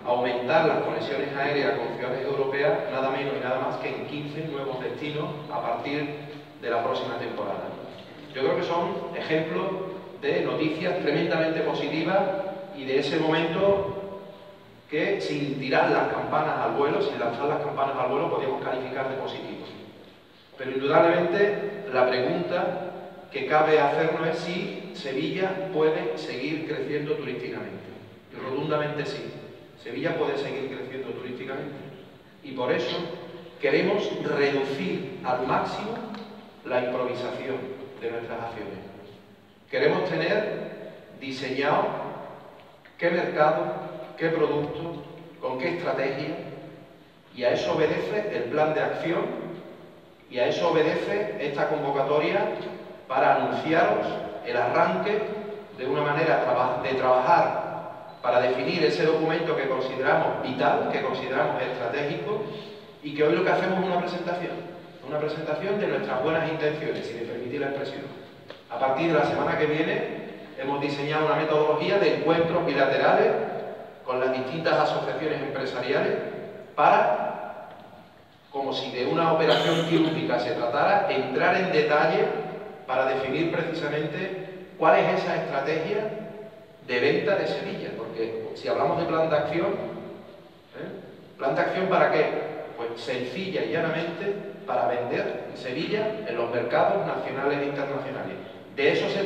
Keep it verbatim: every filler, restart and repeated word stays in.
aumentar las conexiones aéreas con ciudades europeas nada menos y nada más que en quince nuevos destinos a partir de la próxima temporada. Yo creo que son ejemplos de noticias tremendamente positivas y de ese momento que, sin tirar las campanas al vuelo, sin lanzar las campanas al vuelo, podríamos calificar de positivos. Pero indudablemente la pregunta que cabe hacernos es si Sevilla puede seguir creciendo turísticamente. Y rotundamente sí. Sevilla puede seguir creciendo turísticamente. Y por eso queremos reducir al máximo la improvisación de nuestras acciones. Queremos tener diseñado qué mercado, qué producto, con qué estrategia, y a eso obedece el plan de acción, y a eso obedece esta convocatoria para anunciaros el arranque de una manera de trabajar para definir ese documento que consideramos vital, que consideramos estratégico, y que hoy lo que hacemos es una presentación, una presentación de nuestras buenas intenciones, si me permitís la expresión. A partir de la semana que viene hemos diseñado una metodología de encuentros bilaterales con las distintas asociaciones empresariales para, como si de una operación quirúrgica se tratara, entrar en detalle para definir precisamente cuál es esa estrategia de venta de Sevilla, porque si hablamos de plan de acción, ¿eh? ¿Plan de acción para qué? Pues sencilla y llanamente para vender Sevilla en los mercados nacionales e internacionales. De eso se